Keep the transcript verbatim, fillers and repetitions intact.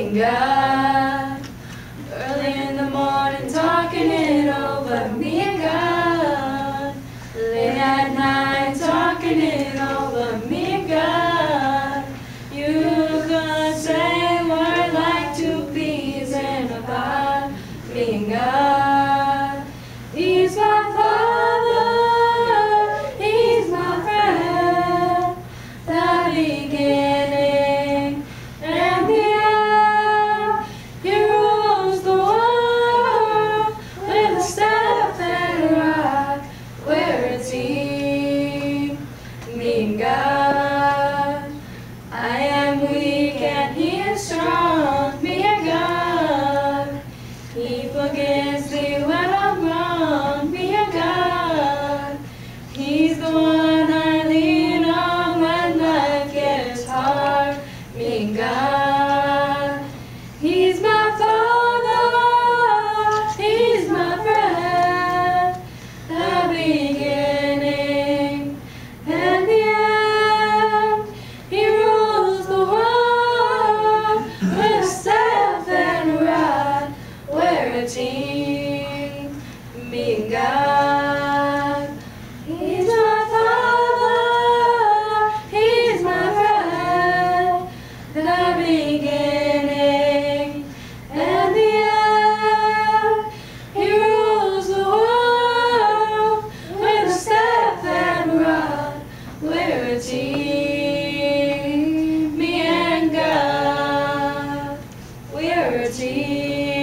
and God. Early in the morning, talking it over, me and God. Late at night, talking it over, me and God. You could say word like two peas in a pod, me and God. He's my Father, He's my friend, the beginning and the end. He rules the world with a staff and a rod. We're a team, me and God. I am weak and He is strong, me and God. He forgives me when I'm wrong, me and God. He's the one I lean on when life gets hard, me and God. He's my Father, He's my friend, the beginning and the end. He rules the world with a staff and a rod. We're a team, me and God. He's my Father, He's my friend, the beginning and the end. He rules the world with a staff and a rod. We're a team, me and God. We're a team.